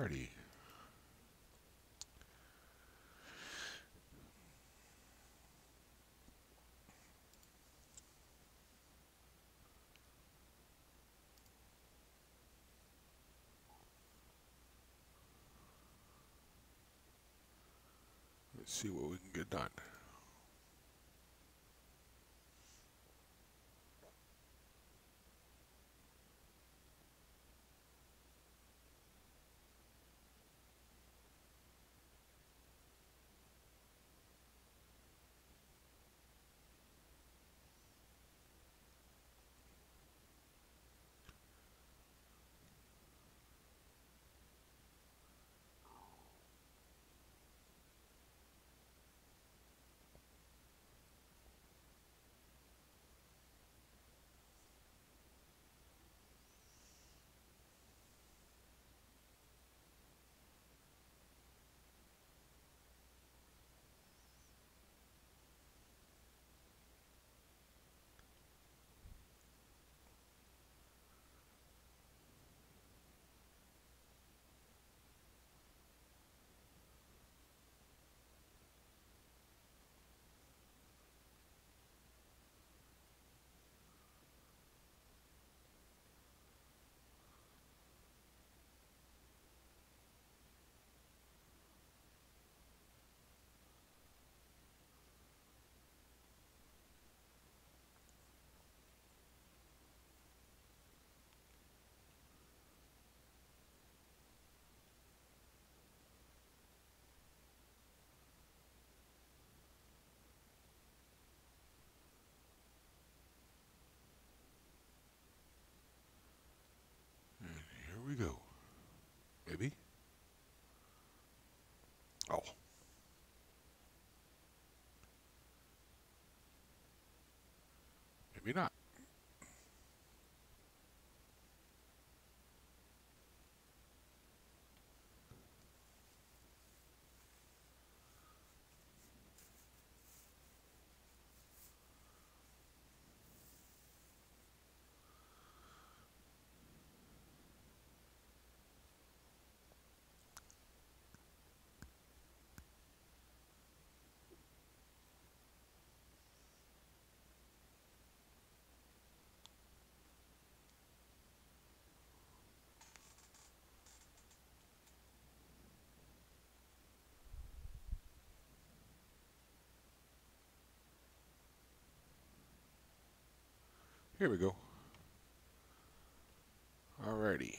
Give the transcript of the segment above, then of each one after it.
Alrighty. Let's see what we can get done. Here we go. Maybe. Oh. Maybe not. Here we go. Alrighty.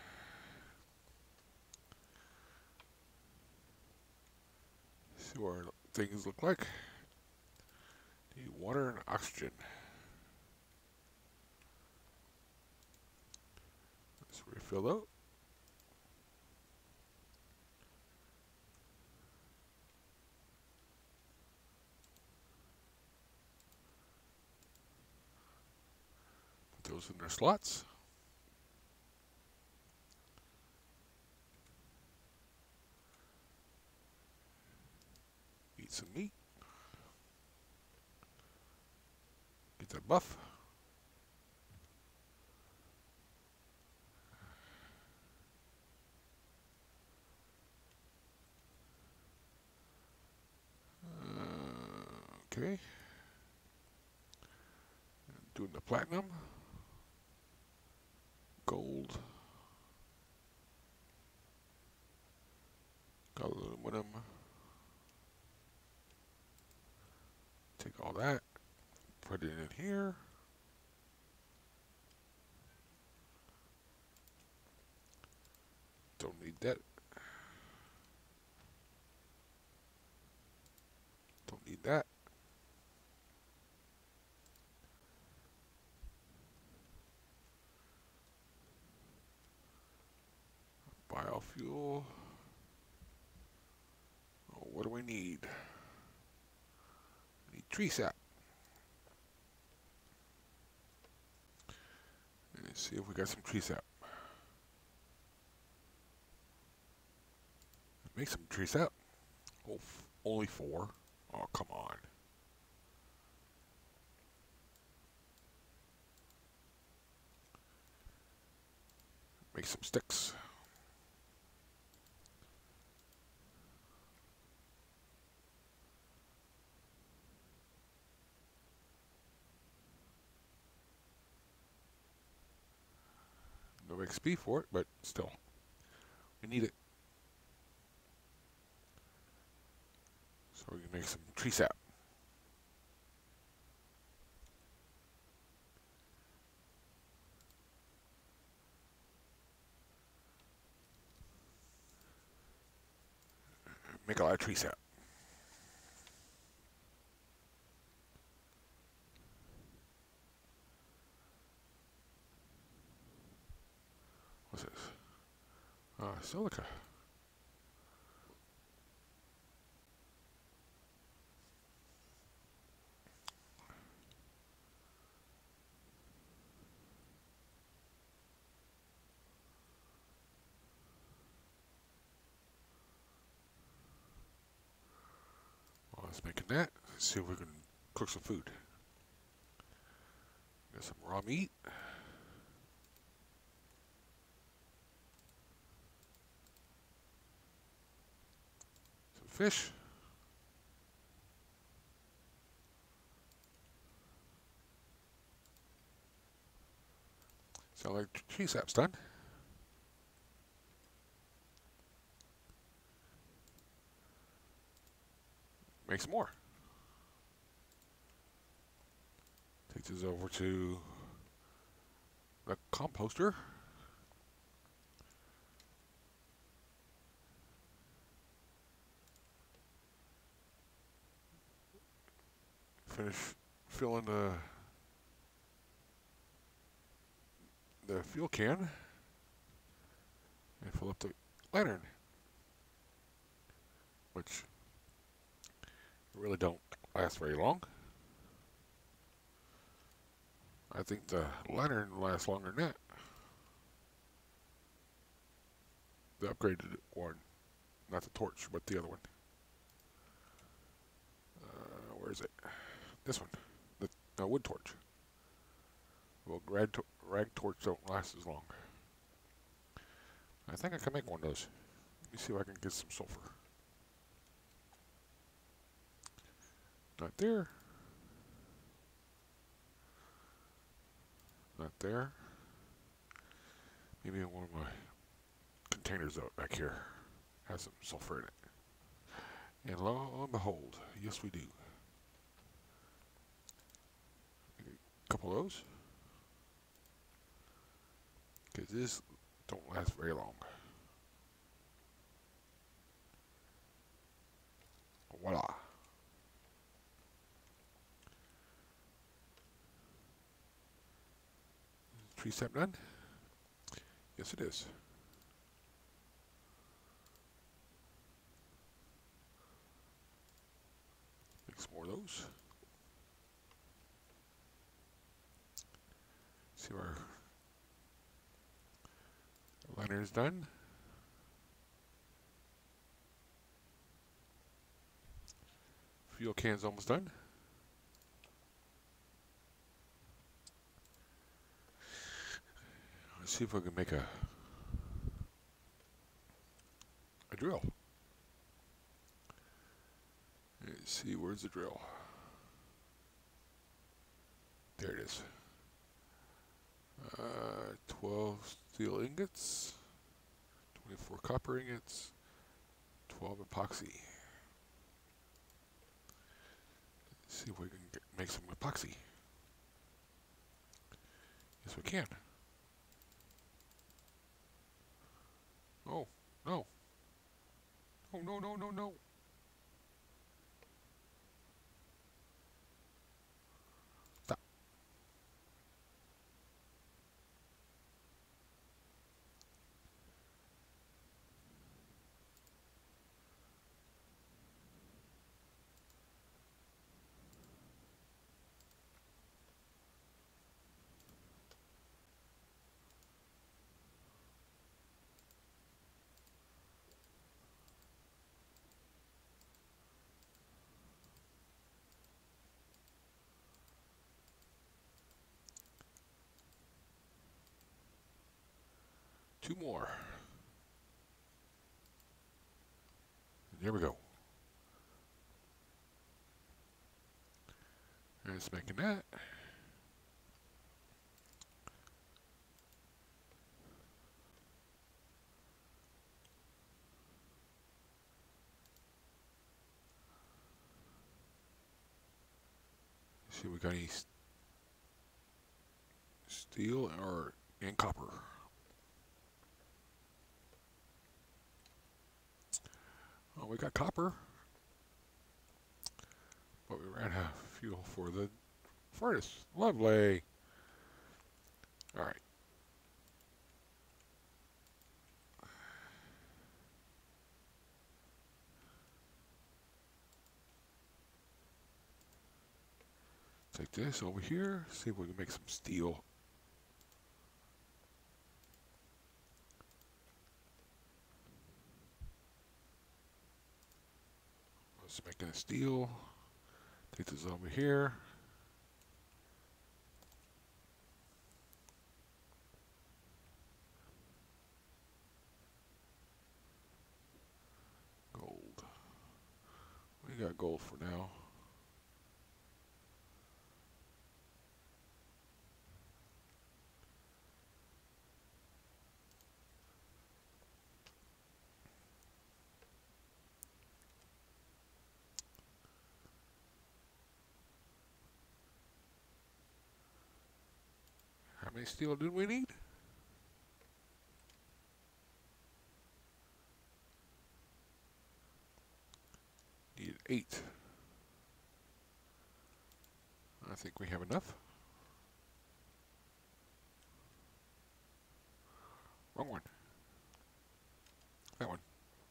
See what our things look like. Need water and oxygen. Let's refill out. Put those in their slots. Eat some meat. Get that buff. Okay. Doing the platinum. Gold. Got aluminum. Take all that. Put it in here. Don't need that. Don't need that. Biofuel. Oh, what do we need? We need tree sap. Let's see if we got some tree sap. Make some tree sap. Oh, only 4. Oh, come on. Make some sticks. XP for it, but still, we need it. So we can make some tree sap. Make a lot of tree sap. What's this? Silica. While it's making that, let's see if we can cook some food. Got some raw meat. Some fish. Sound like tree sap's done. Make some more. Take this over to the composter. Finish filling the fuel can and fill up the lantern, which really don't last very long. I think the lantern lasts longer than that. The upgraded one, not the torch, but the other one. Where is it? This one, the wood torch. Well, rag torch don't last as long. I think I can make one of those. Let me see if I can get some sulfur. Not there. Not there. Maybe in one of my containers out back here has some sulfur in it. And lo and behold, yes we do. A couple of those. Because this don't last very long. Voila. Tree sap done? Yes it is. Make some more of those. See where the lantern is done. Fuel can's almost done. Let's see if I can make a drill. Let's see, where's the drill? There it is. 12 steel ingots, 24 copper ingots, 12 epoxy. Let's see if we can make some epoxy. Yes, we can. Oh, no. Oh, no, no, no, no. Stop. Two more. And here we go. And it's making that. See if we got any steel or and copper. Oh, we got copper, but we ran out of fuel for the furnace. Lovely. All right. Take this over here. See if we can make some steel. Let's make a steel. Take this over here. Gold. We got gold for now. How many steel do we need? Need 8. I think we have enough. Wrong one. That one.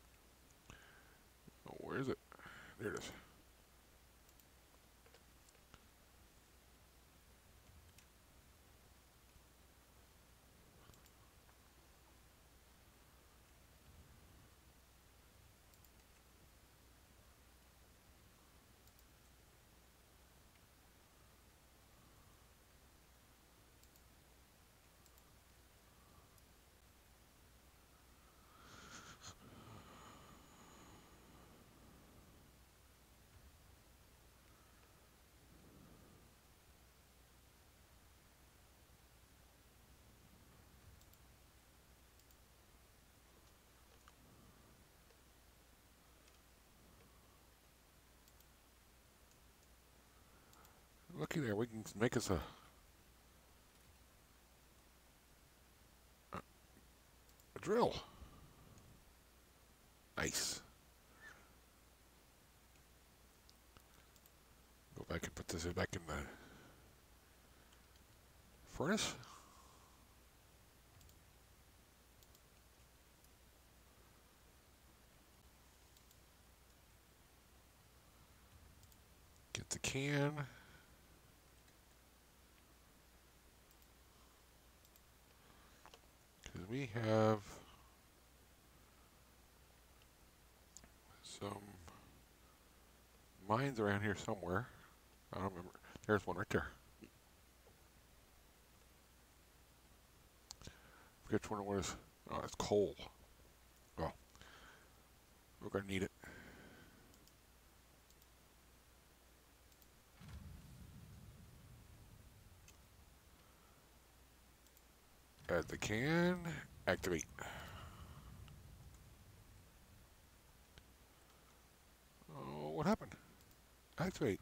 Oh, where is it? There it is. Looky there, we can make us a drill. Nice. Go back and put this back in the furnace. Get the can. Because we have some mines around here somewhere. I don't remember. There's one right there. Which one it was? Oh, it's coal. Well, we're going to need it. Add the can. Activate. Oh, what happened? Activate.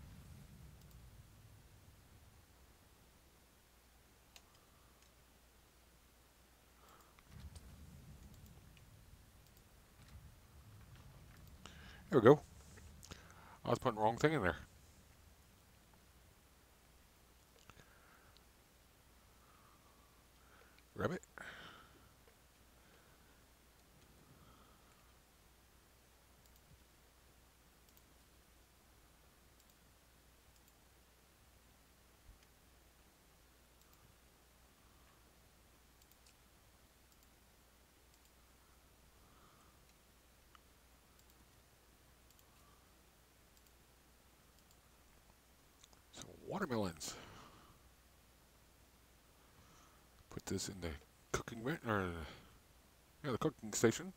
There we go. I was putting the wrong thing in there. Grab it. Some watermelons. Put this in the cooking vent, or yeah, the cooking station.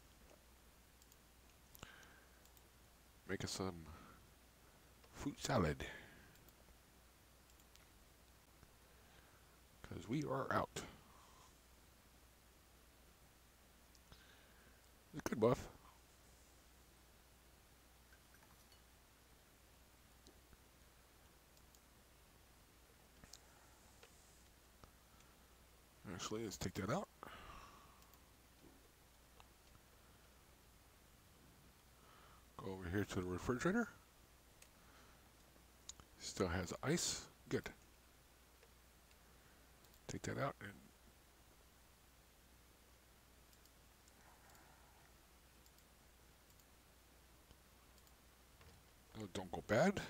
Make us some fruit salad. Because we are out. It's a good buff. Actually, let's take that out. Go over here to the refrigerator. Still has ice. Good. Take that out and don't go bad.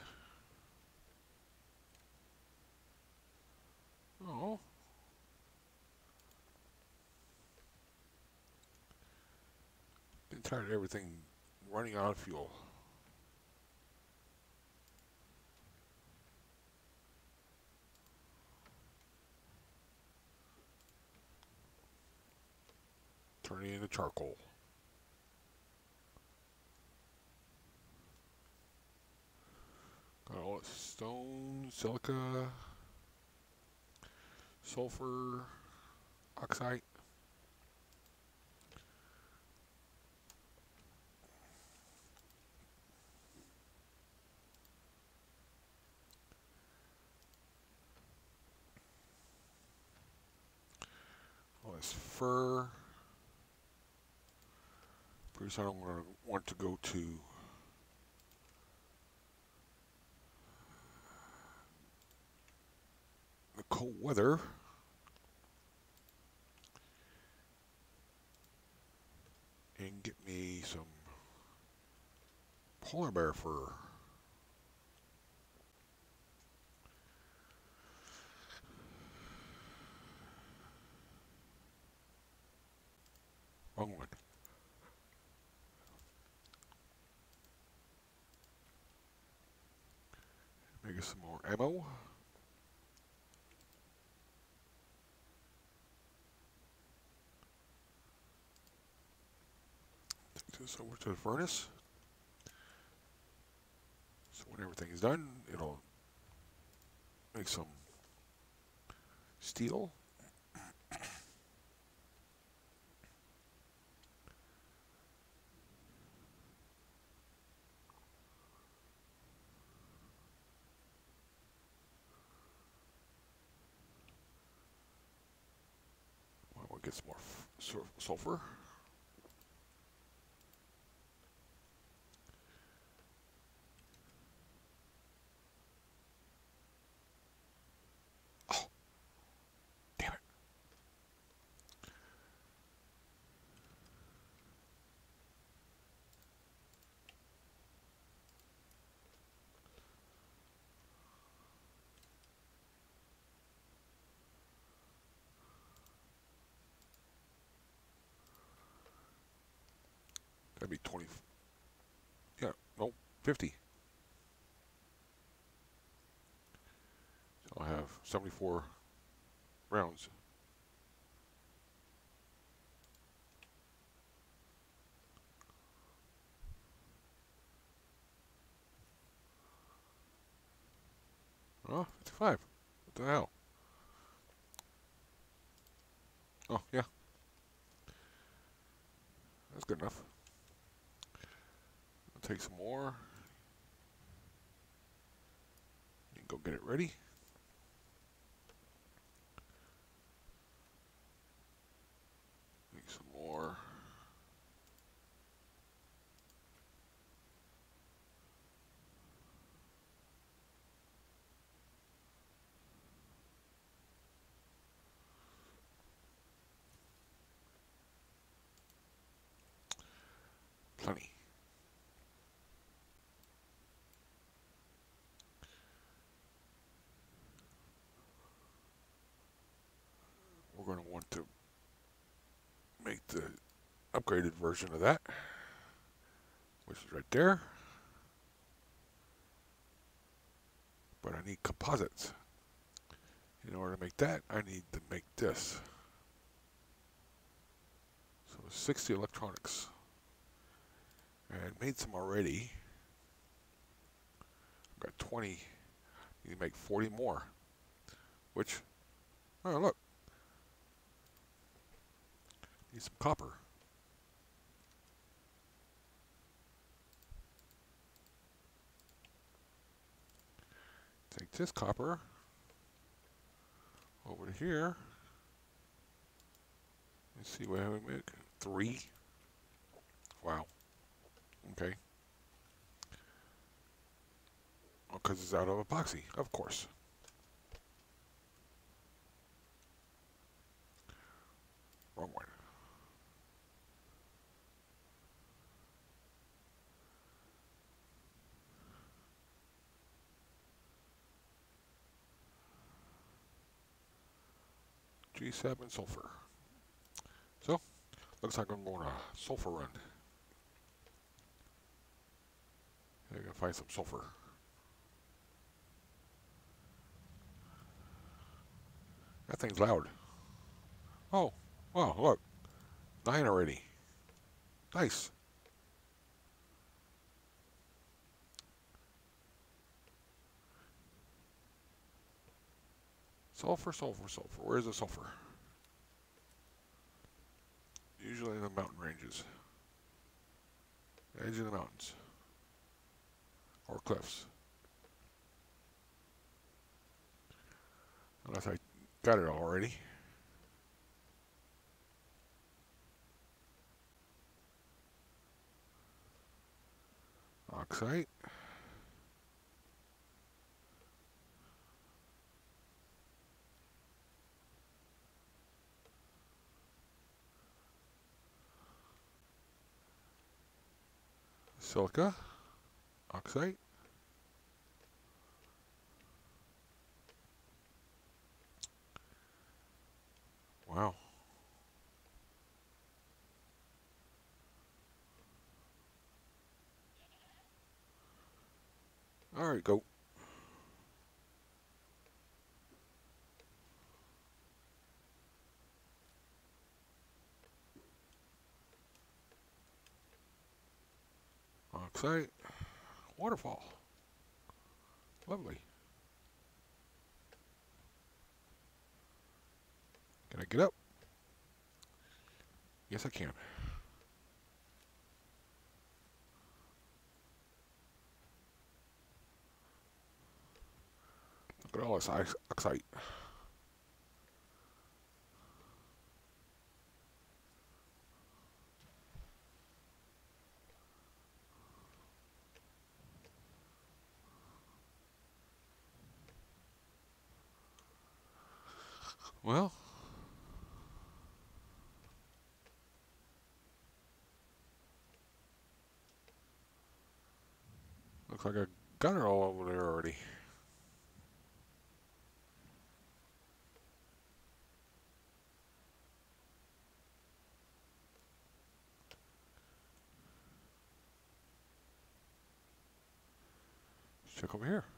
Oh. Getting tired of everything running out of fuel. Turning into charcoal. Got all its stone, silica, sulfur, oxide. All this fur. Pretty soon I don't want to go to the cold weather. And get me some polar bear fur. Wrong one. Make some more ammo. Take this over to the furnace. So when everything is done, it'll make some steel. We'll get some more sulfur. Oh, damn it. That'd be 20. Yeah, no, 50. So I'll have 74 rounds. Oh, 55. What the hell? Oh, yeah. That's good enough. I'll take some more. And go get it ready. Make some more. Plenty. We're going to want to make the upgraded version of that, which is right there. But I need composites. In order to make that, I need to make this. So 60 electronics. And made some already. I've got 20. Need to make 40 more. Which, oh look. Need some copper. Take this copper over to here. Let's see what we make. 3. Wow. Okay. Because it's out of epoxy, of course. Wrong one. G7 sulfur. So, looks like I'm going to sulfur run. I can find some sulfur. That thing's loud. Oh, wow, look. 9 already. Nice. Sulfur, sulfur, sulfur. Where's the sulfur? Usually in the mountain ranges. Edge of the mountains. Or cliffs. Unless I got it already. Oxide. Silica. Oxide. Wow. Alright, go. Oxide. Waterfall. Lovely. Can I get up? Yes, I can. Look at all this oxide. Well, looks like I got it all over there already. Let's check over here.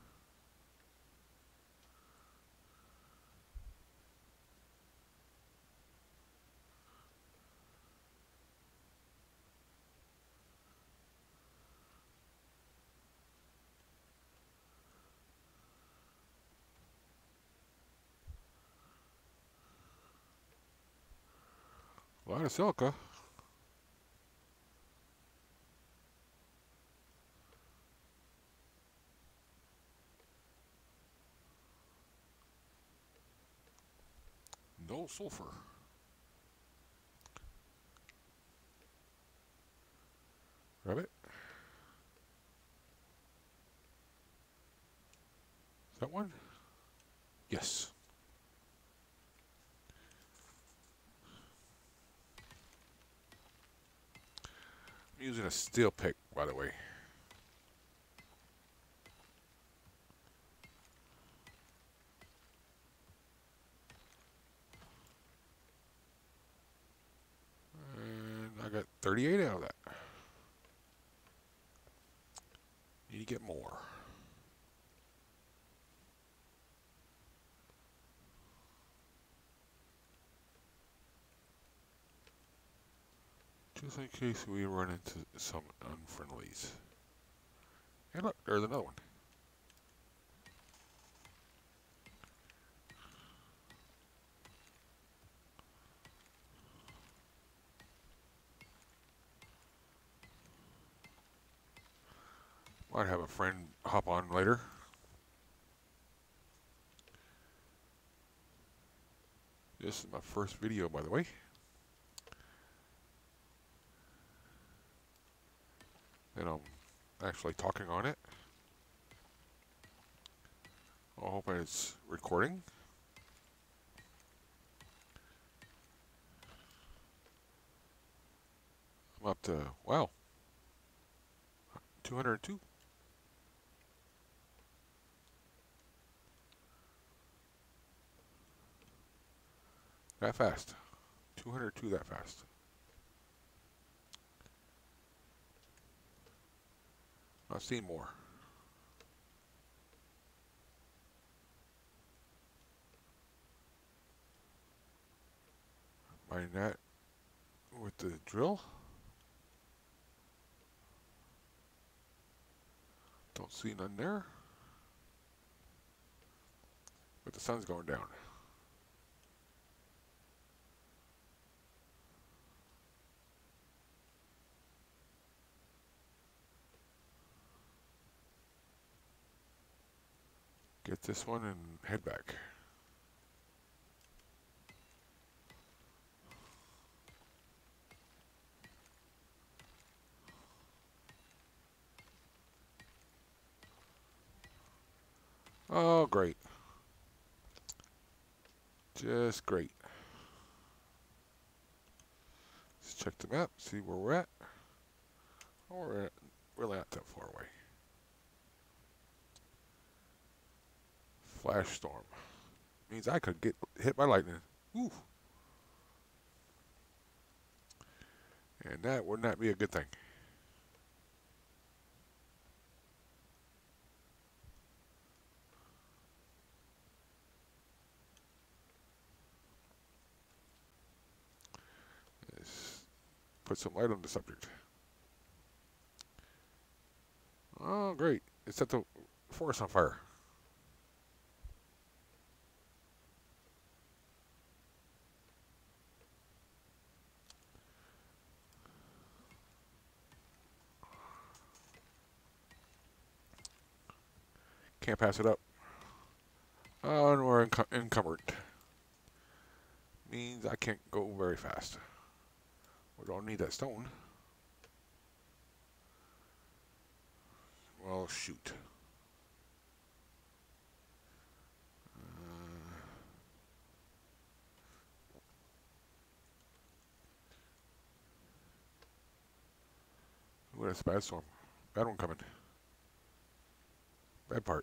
A lot of silica. No sulfur. Grab it. Is that one? Yes. I'm using a steel pick, by the way. And I got 38 out of that. Need to get more. Just in case we run into some unfriendlies. Hey look, there's another one. Might have a friend hop on later. This is my first video, by the way. and I'm actually talking on it. I hope it's recording. I'm up to, wow, 202. That fast. 202 that fast. I've seen more. Mine that with the drill. Don't see none there. But the sun's going down. Get this one and head back. Oh, great. Just great. Let's check the map, see where we're at. Oh, we're really not that far away. Flash storm. Means I could get hit by lightning. Ooh. And that would not be a good thing. Let's put some light on the subject. Oh, great. It set the forest on fire. Can't pass it up. Oh, and we're encumbered. Means I can't go very fast. We don't need that stone. Well, shoot. Ooh, that's a bad storm. Bad one coming. Bad part.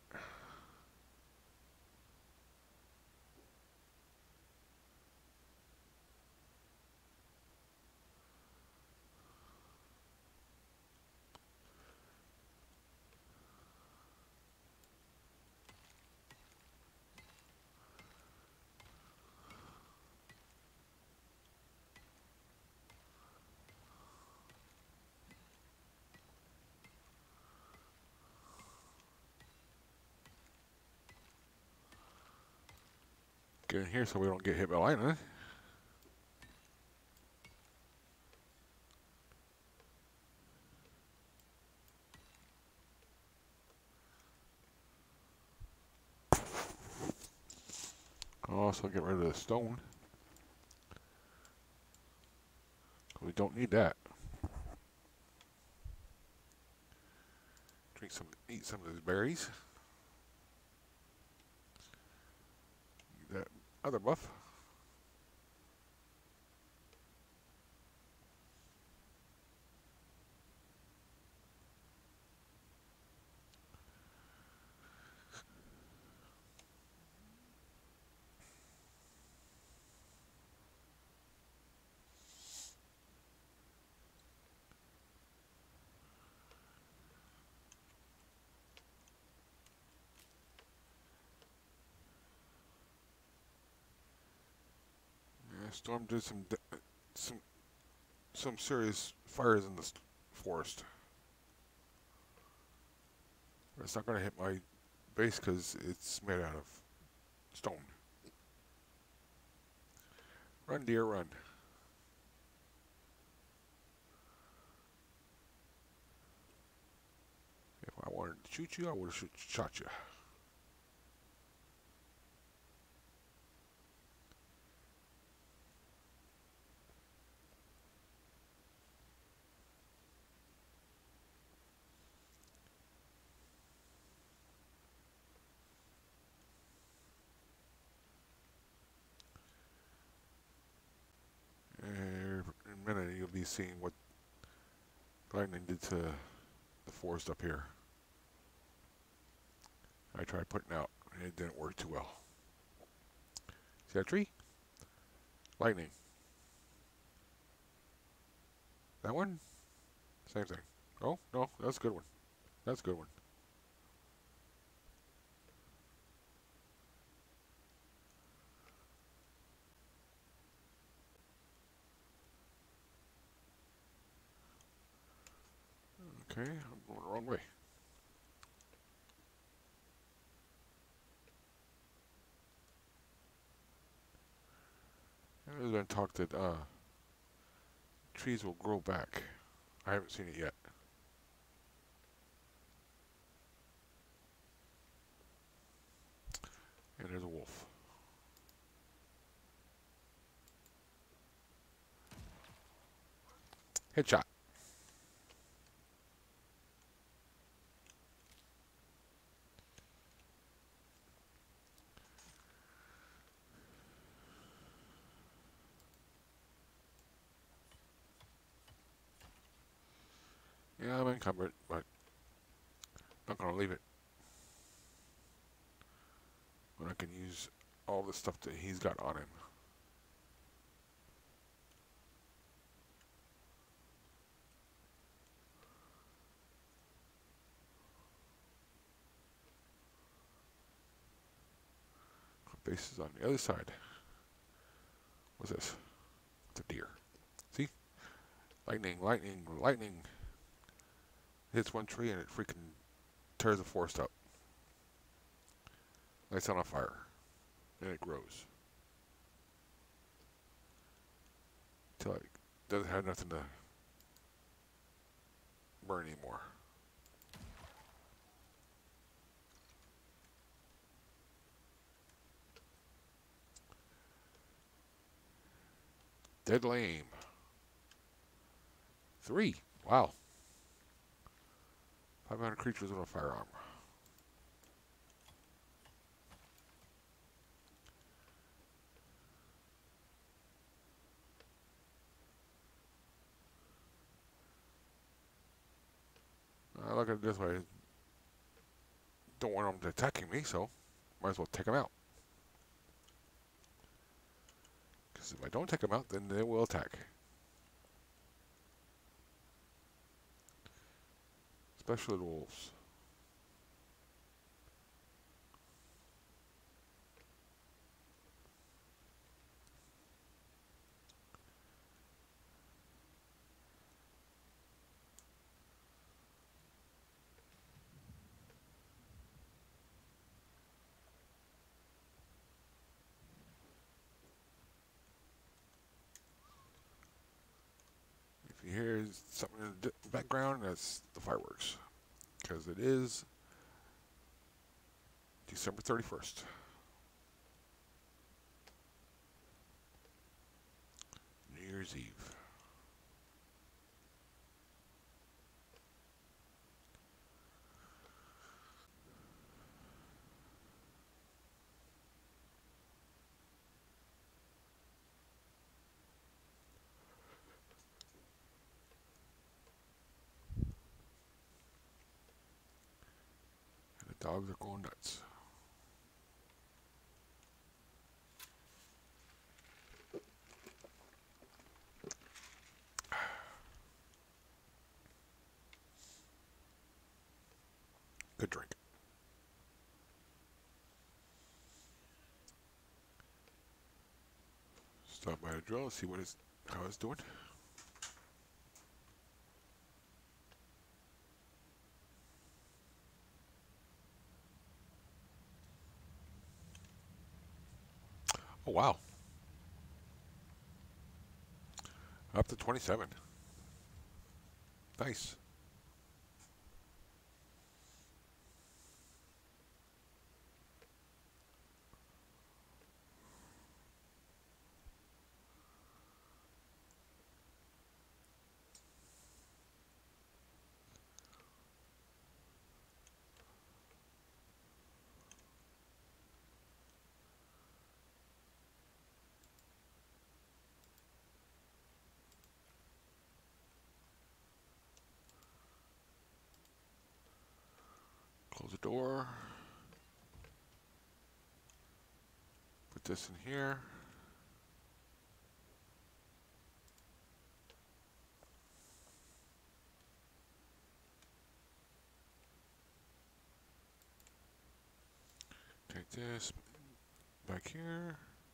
Get in here so we don't get hit by lightning. I'll also get rid of the stone. We don't need that. Eat some of those berries. That other buff. Yeah, storm did some serious fires in the forest. But it's not going to hit my base because it's made out of stone. Run, deer, run. If I wanted to shoot you, I would have shot you. you'll be seeing what lightning did to the forest up here. I tried putting out, and it didn't work too well. See that tree? Lightning. That one? Same thing. Oh, no, that's a good one. That's a good one. Okay, I'm going the wrong way. There's been talk that trees will grow back. I haven't seen it yet. And there's a wolf. Headshot. Yeah, I'm encumbered, but not gonna leave it when I can use all the stuff that he's got on him. Base is on the other side. What's this? It's a deer. See? Lightning, lightning, lightning. Hits one tree and it freaking tears the forest up. Lights on fire. And it grows. Till it doesn't have nothing to burn anymore. Deadly aim. 3. Wow. 500 creatures with a firearm. I look at it this way. Don't want them attacking me, so might as well take them out. Because if I don't take them out, then they will attack. Especially the wolves. If you hear something in the background, that's the fireworks. Because it is December 31st. New Year's Eve. And the dogs are going nuts. Good drink. Stop by the drill, see how it's doing. Oh wow. Up to 27. Nice. the door. Put this in here. Take this back here.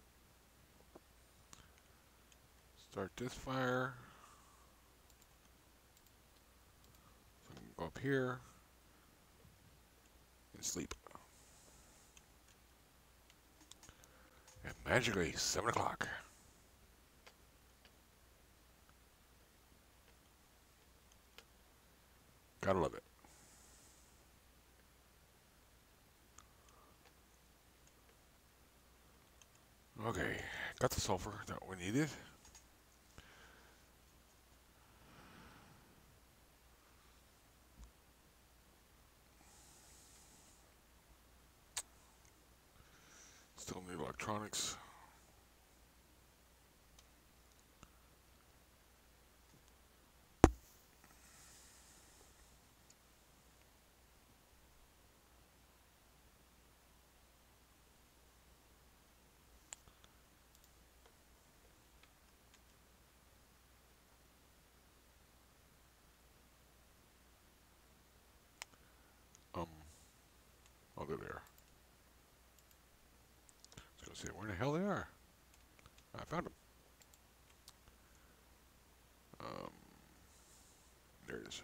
Start this fire. So I can go up here and sleep. And magically, 7 o'clock. Gotta love it. Okay, got the sulfur that we needed. Still need electronics. Oh, they're there. I was gonna say, where the hell they are? I found them. There it is.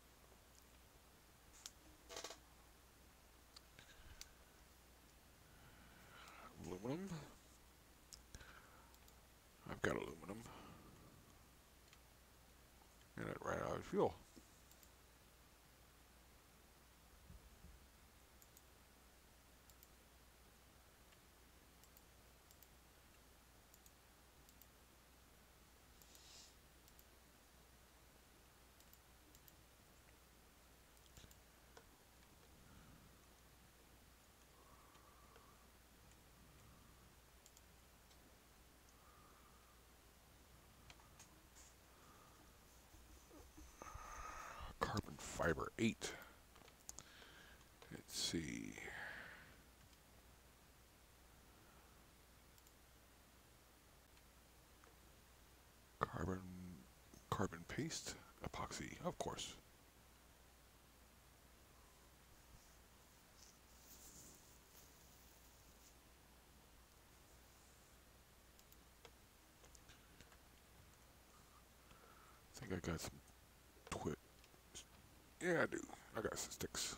Aluminum. I've got aluminum. And it ran out of fuel. Carbon fiber 8. Let's see. Carbon paste, epoxy, of course. I think I got some twit. Yeah, I do. I got some sticks.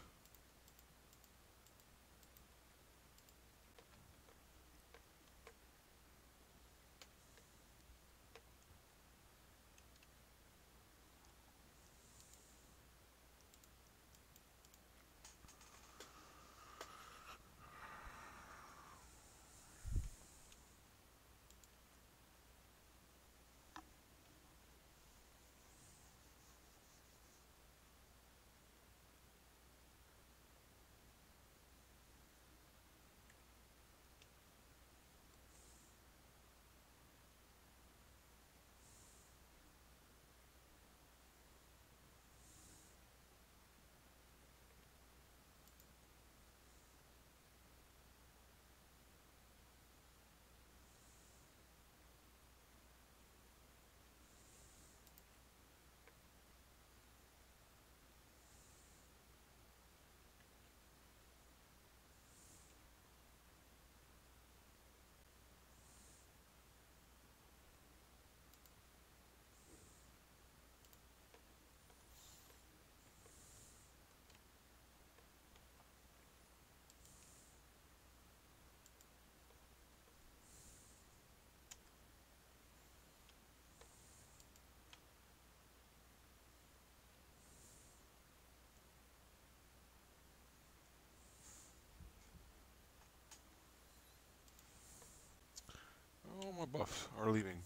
Oh, my buffs are leaving.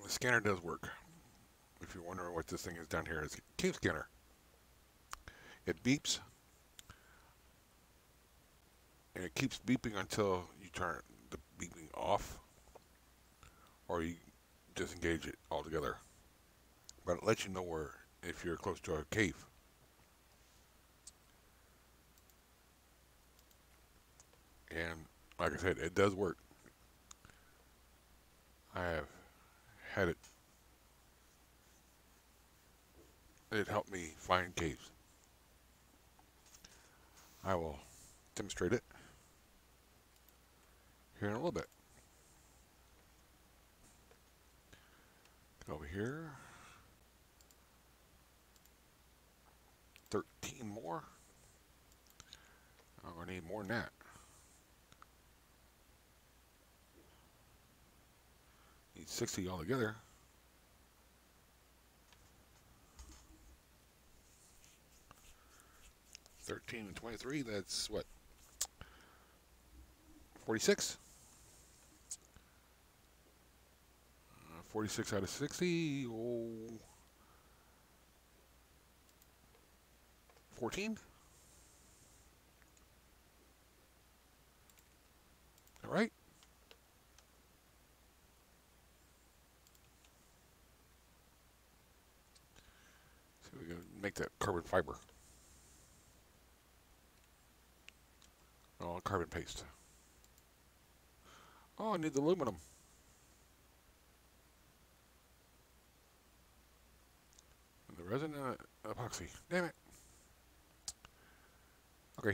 the scanner does work. If you're wondering what this thing is down here, it's a cave scanner. It beeps, and it keeps beeping until you turn the beeping off, or you disengage it altogether. But it lets you know where if you're close to a cave. And like I said, it does work. I have had it. It helped me find caves. I will demonstrate it here in a little bit. Go over here. 13 more. I'm going to need more than that. Need 60 altogether. $13 and $23, that's what? 46? 46 out of 60. Oh, 14? All right. So we're going to make that carbon fiber. Oh, carbon paste. Oh, I need the aluminum. And the resin and epoxy. Damn it. Okay.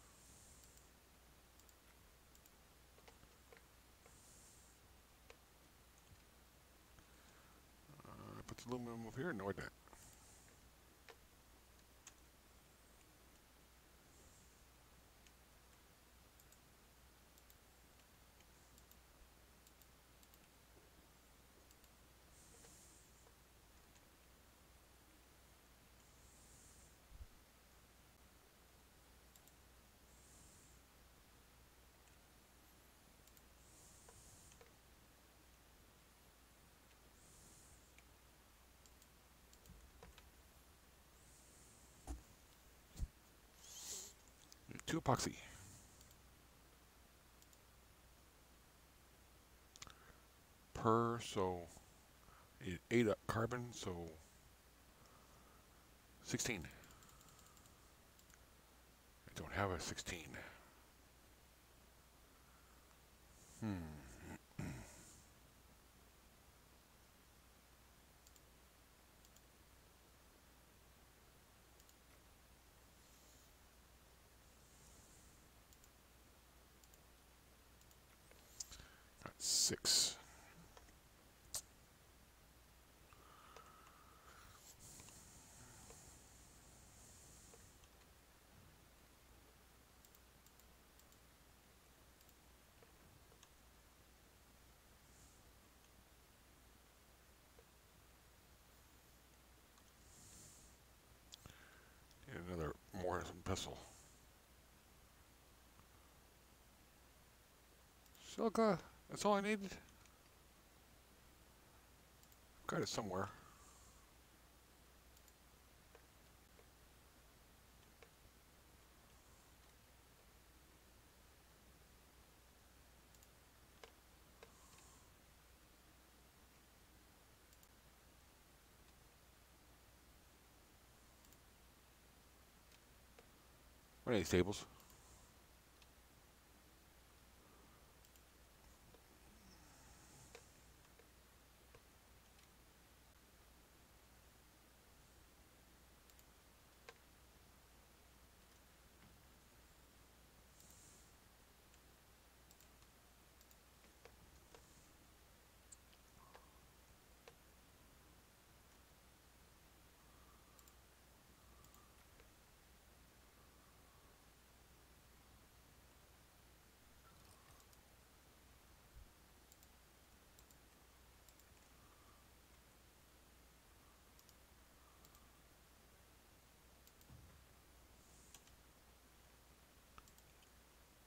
Put the aluminum over here. No, I didn't. Two epoxy. So 8 carbon, so 16. I don't have a 16. Got 6. And another Morrison pestle. Silica, that's all I needed. Got it somewhere. One of these tables.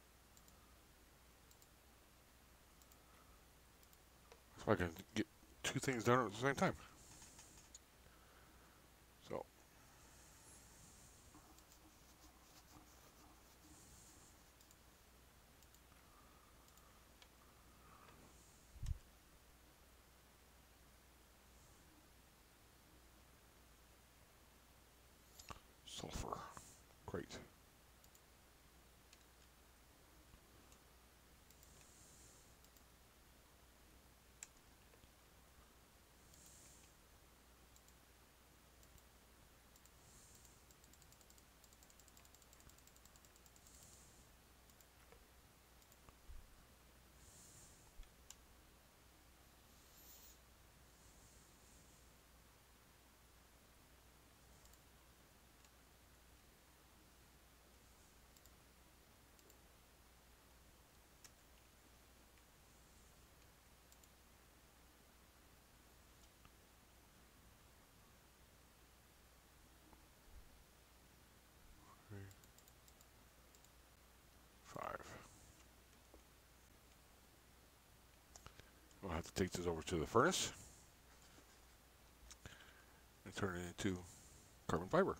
So I can get 2 two things done at the same time. So, sulfur. Great. Five. We'll have to take this over to the furnace and turn it into carbon fiber.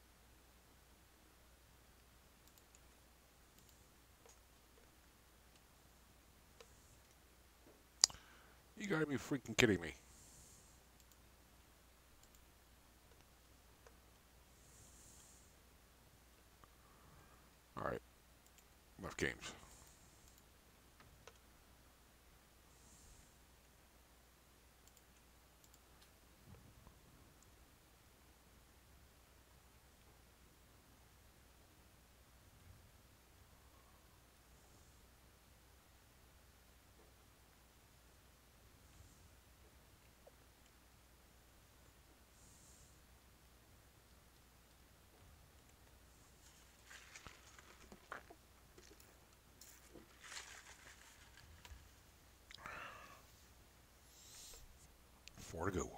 You gotta be freaking kidding me. Alright. Enough games. Four to go.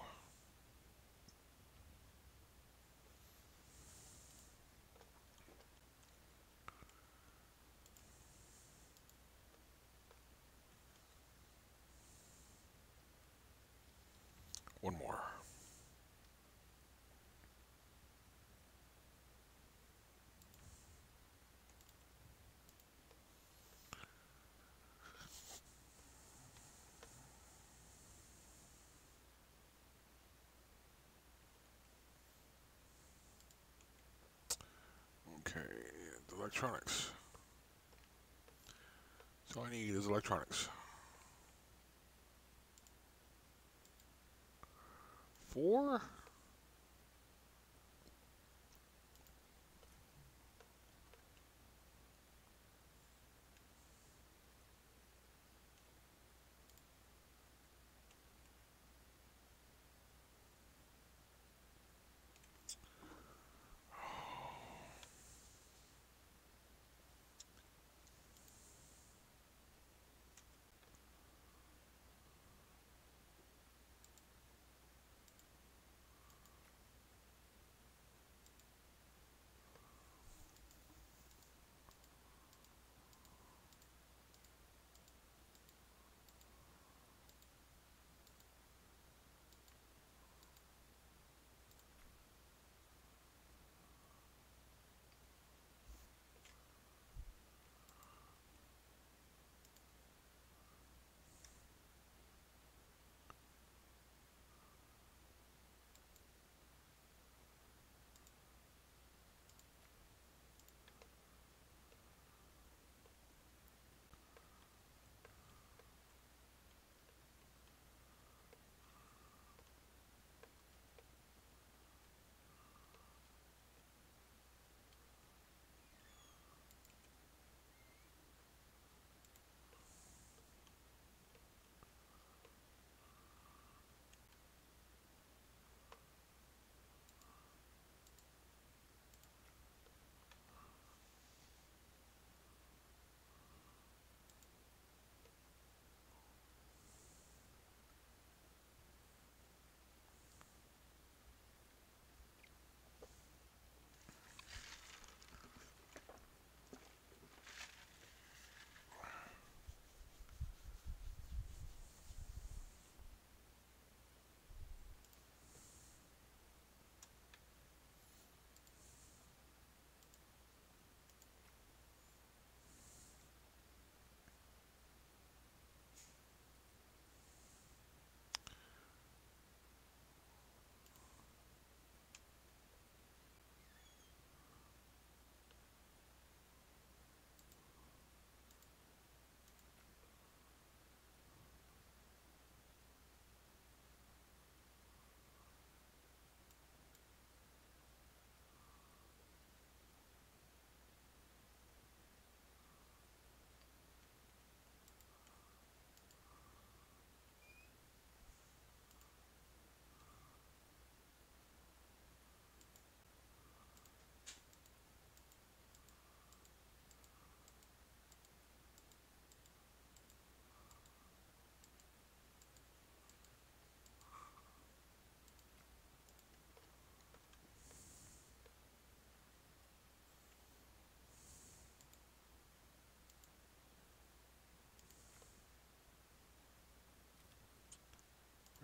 One more. Okay, the electronics. So all I need is electronics. 4?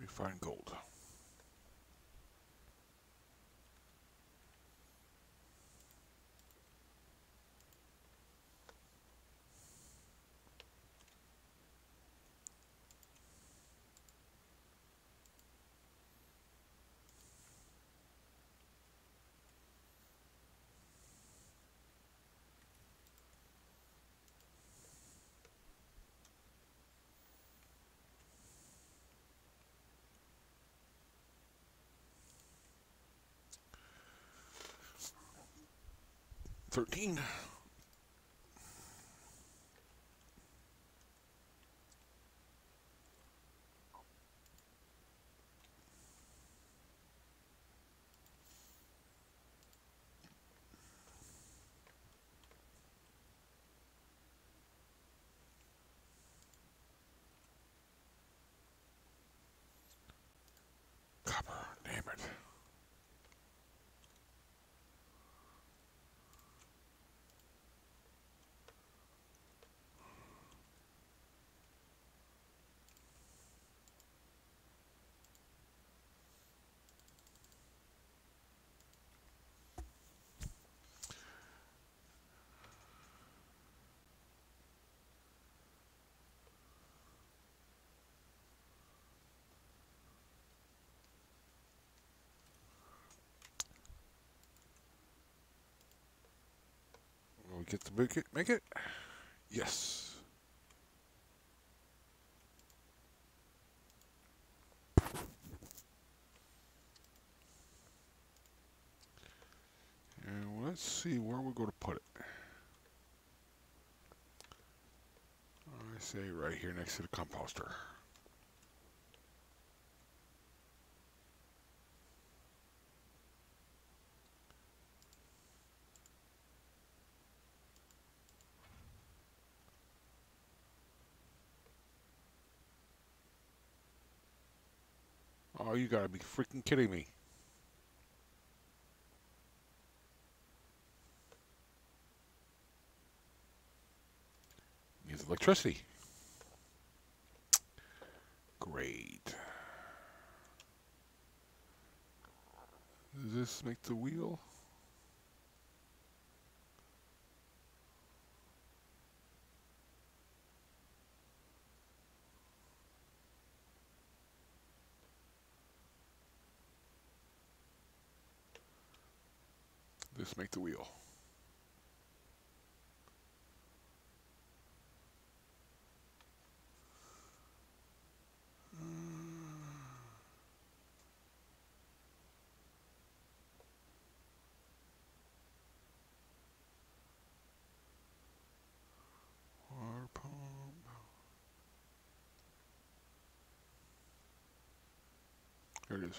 Refined gold. $13. Copper, damn it. Will we get to make it? Make it? Yes. And let's see where we're going to put it. I say right here next to the composter. Oh, you gotta be freaking kidding me. Needs electricity. Great. Does this make the wheel? This make the wheel. Water pump. There it is.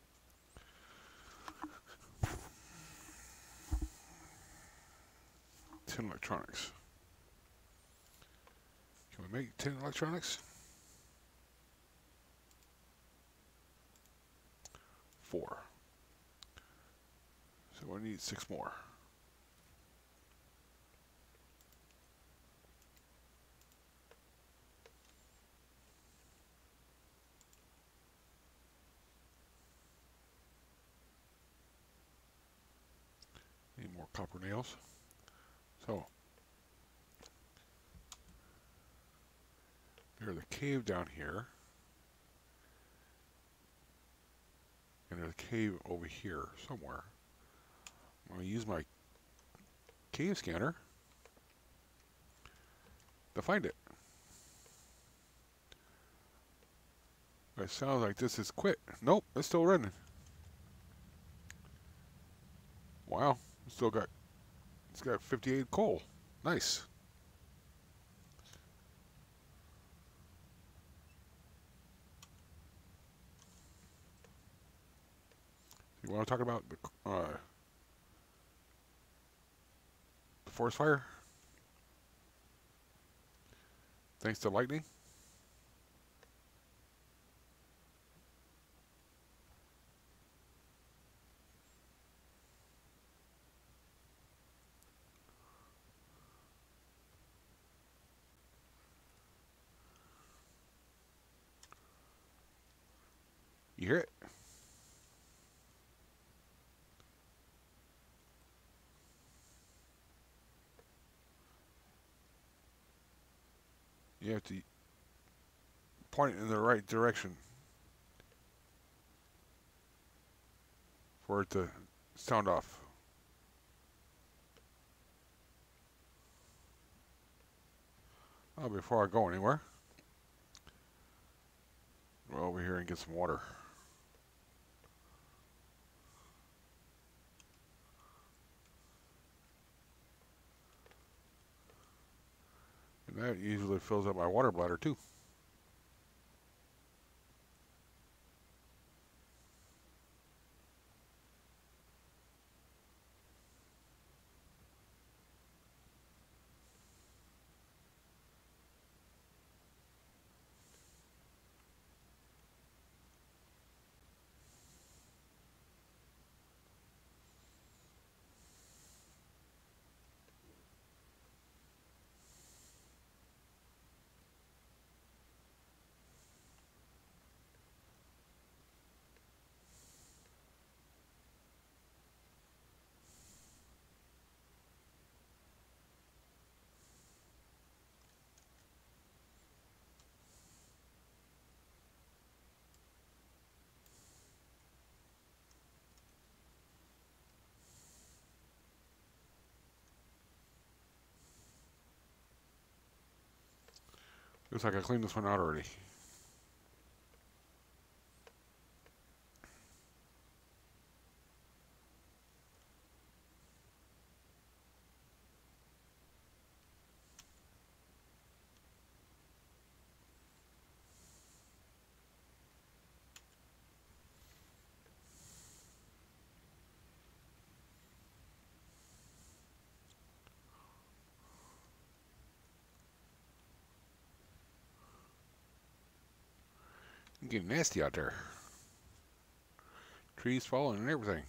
Tin electronics. Can we make 10 electronics? 4. So I need 6 more. Need more copper nails. So there's a cave down here. And there's a cave over here somewhere. I'm going to use my cave scanner to find it. It sounds like this is quit. Nope, it's still running. Wow, it's got 58 coal. Nice. You want to talk about the forest fire? Thanks to lightning? You hear it? You have to point it in the right direction for it to sound off. Oh, before I go anywhere, go over here and get some water. And that usually fills up my water bladder too. Looks like I cleaned this one out already. It's getting nasty out there. Trees falling and everything.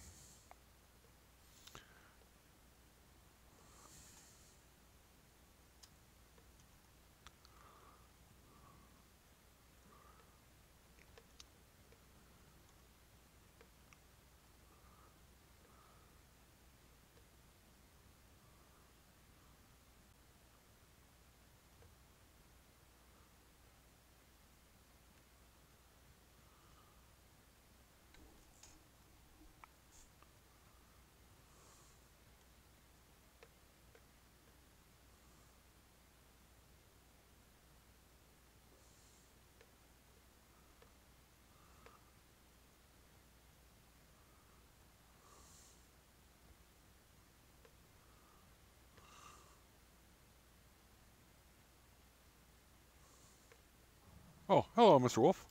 Oh, hello, Mr. Wolf.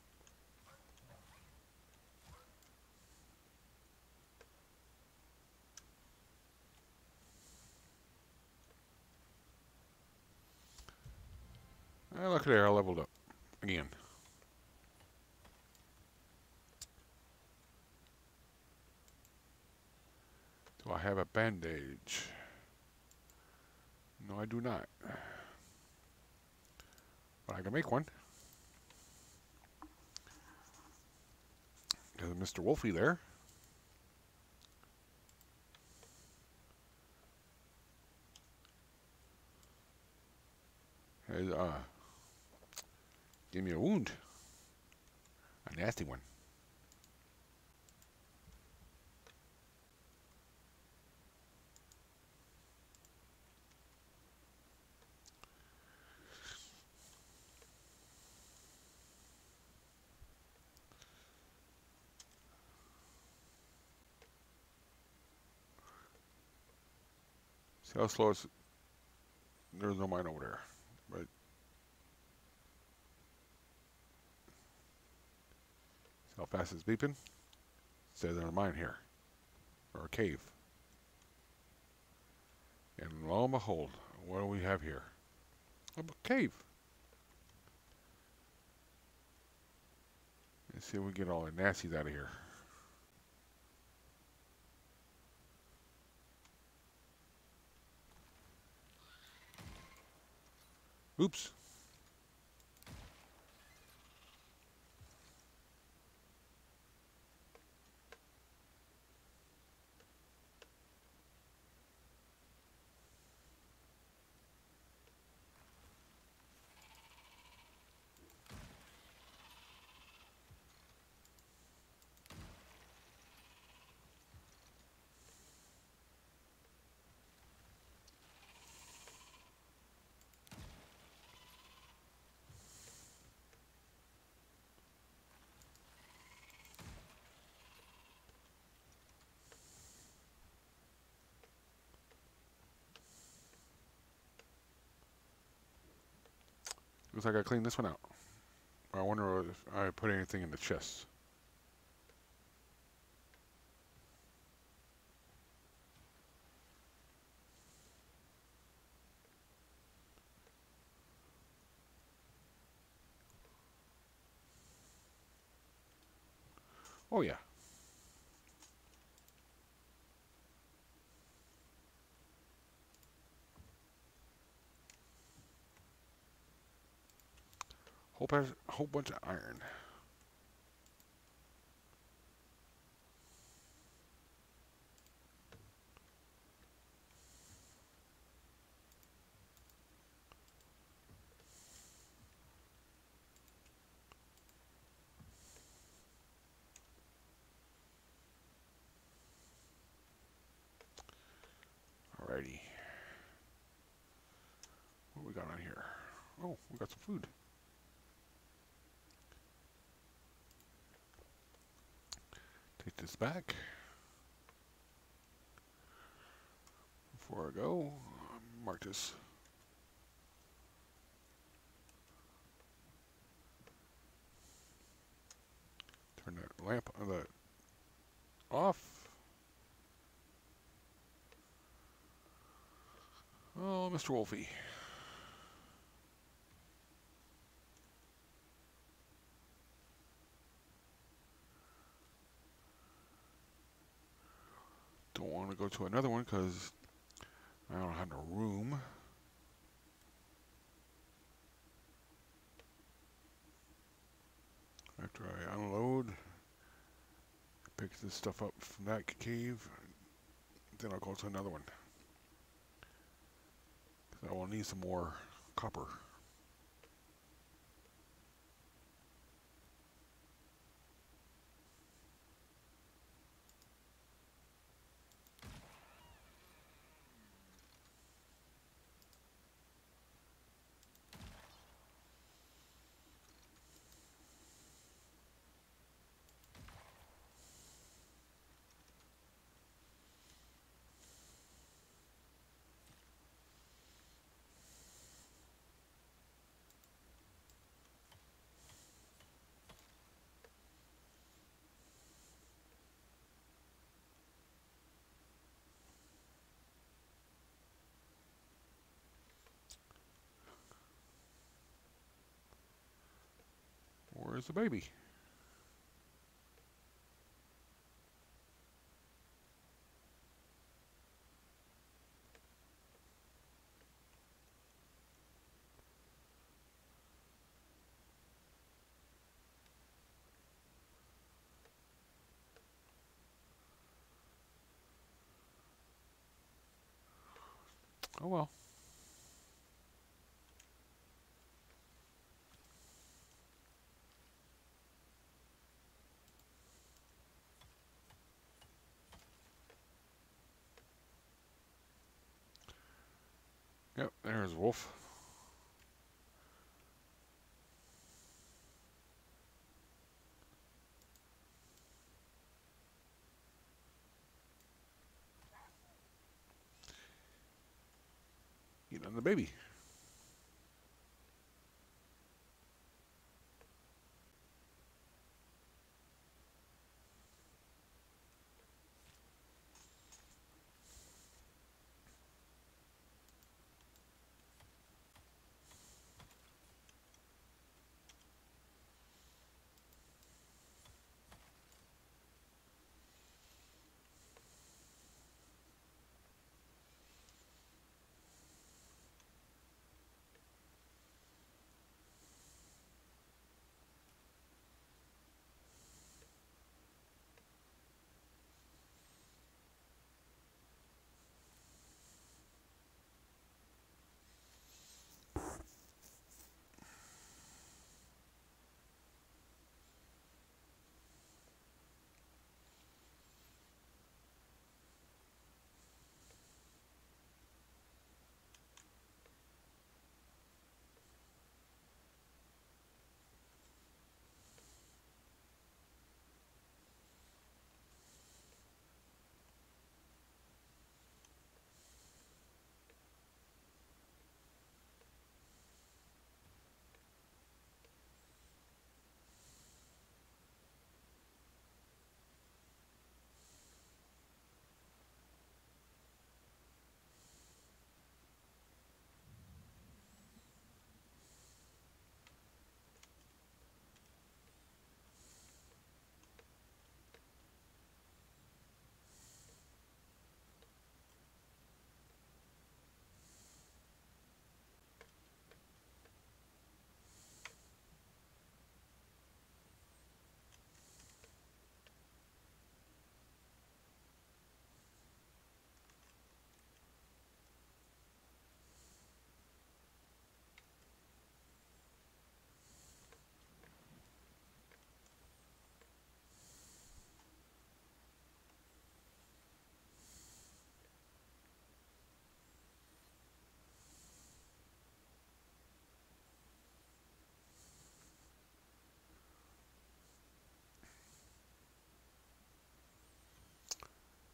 Look there, I leveled up again. Do I have a bandage? No, I do not. But I can make one. There's Mr. Wolfie there. Has, gave me a wound. A nasty one. See how slow it's... There's no mine over there. But... See how fast it's beeping? It says there's a mine here. Or a cave. And lo and behold, what do we have here? A cave. Let's see if we get all the nasties out of here. Oops. Guess I gotta clean this one out. I wonder if I put anything in the chest. Oh yeah. Whole bunch of iron. Alrighty. What we got on here? Oh, we got some food. Take this back. Before I go, mark this. Turn that lamp on the off. Oh, Mr. Wolfie. Don't want to go to another one because I don't have no room. After I unload, pick this stuff up from that cave, then I'll go to another one. I will need some more copper. Where's the baby? Oh well. Yep, there's Wolf. Eating on the baby.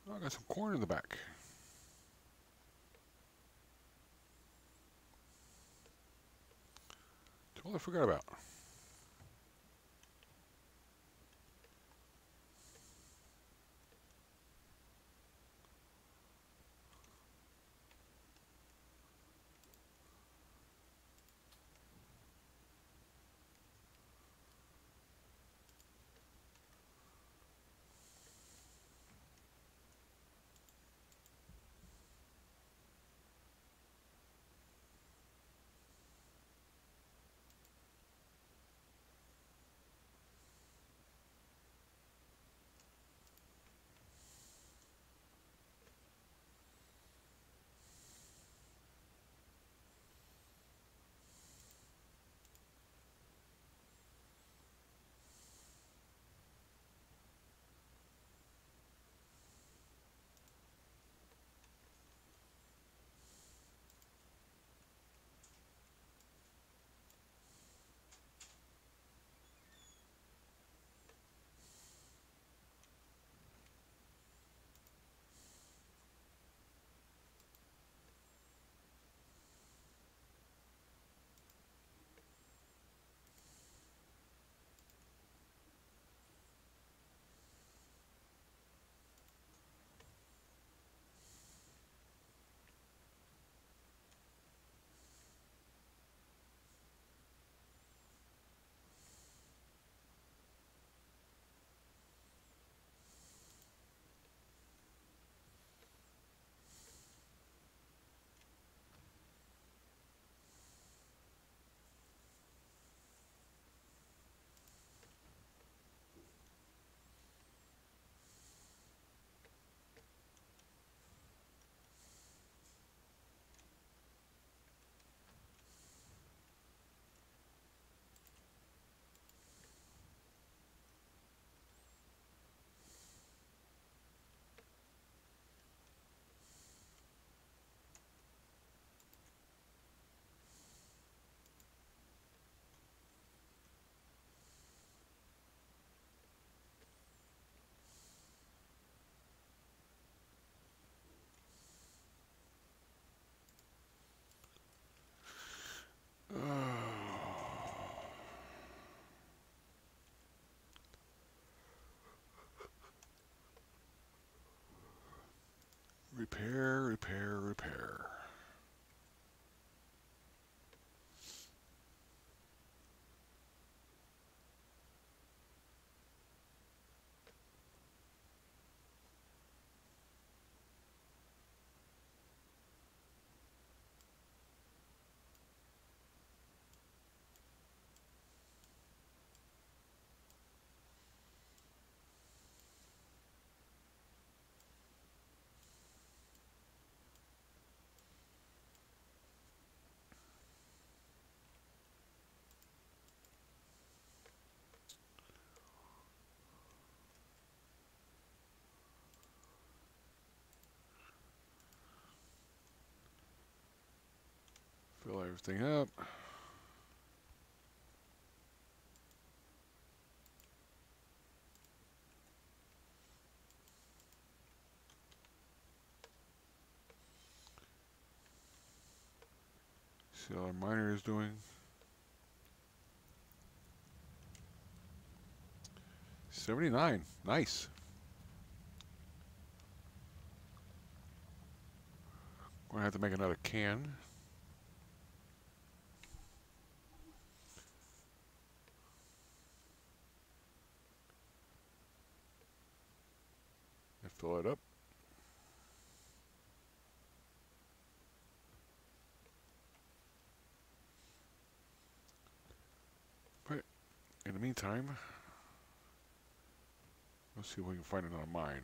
Oh, I got some corn in the back. Totally forgot about. Repair, repair, repair. Fill everything up. See how our miner is doing. 79. Nice. Gonna have to make another can. And fill it up. But in the meantime, let's see if we can find another mine.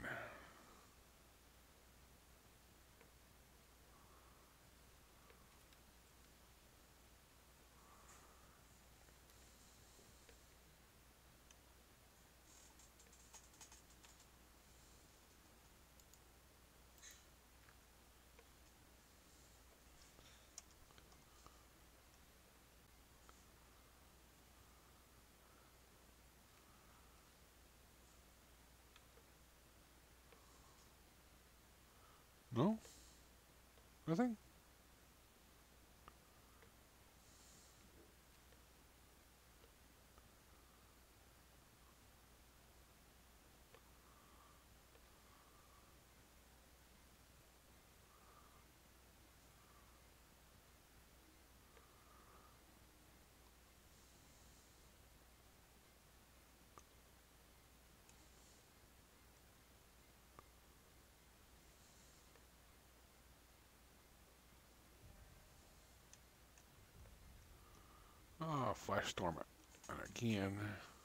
Nothing? Ah, flash storm it. And again.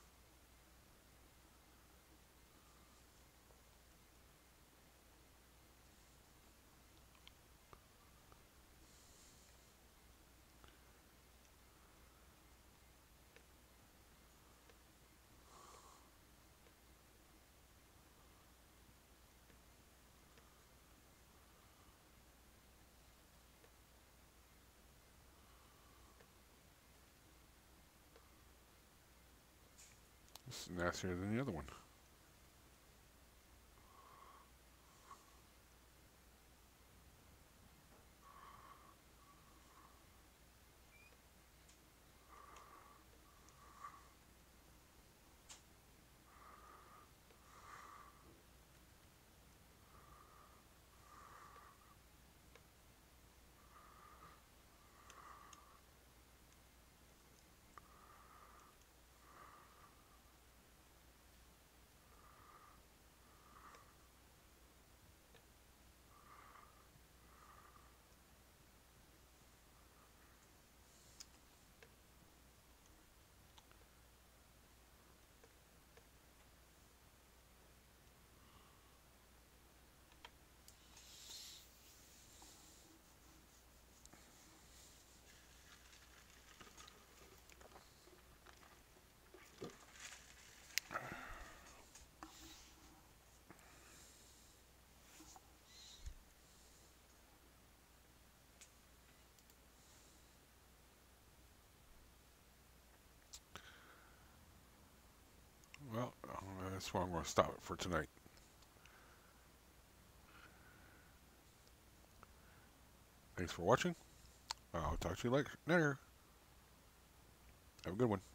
This is nastier than the other one. Well, that's where I'm going to stop it for tonight. Thanks for watching. I'll talk to you later. Have a good one.